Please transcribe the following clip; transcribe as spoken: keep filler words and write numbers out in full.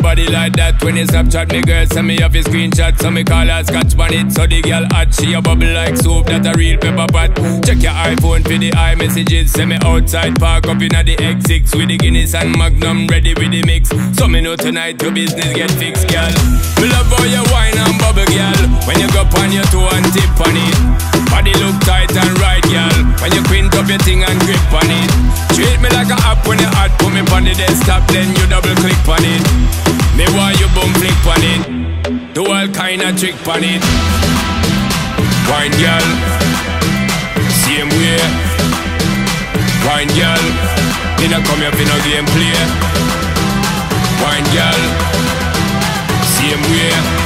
body like that. When you Snapchat me girl, send me off your screenshot. So me call her scotch on it. So the girl hot, she a bubble like soap. That a real pepper pot. Check your iPhone for the iMessages. Send me outside, park up in the X six with the Guinness and Magnum ready with the mix. So me know tonight your business get fixed, girl. Me love how you wine and bubble, girl. When you go on your toe and tip on it. Body look tight and right, girl. When you quint up your thing and grip on it. Treat me like a app when you hot. Put me on the desktop, then you double click on it. Me want you boom flick on it. Do all kind of trick on it. Wine, girl. Same way. Wine, girl. You don't come here for no game play. Wine, girl. Same way.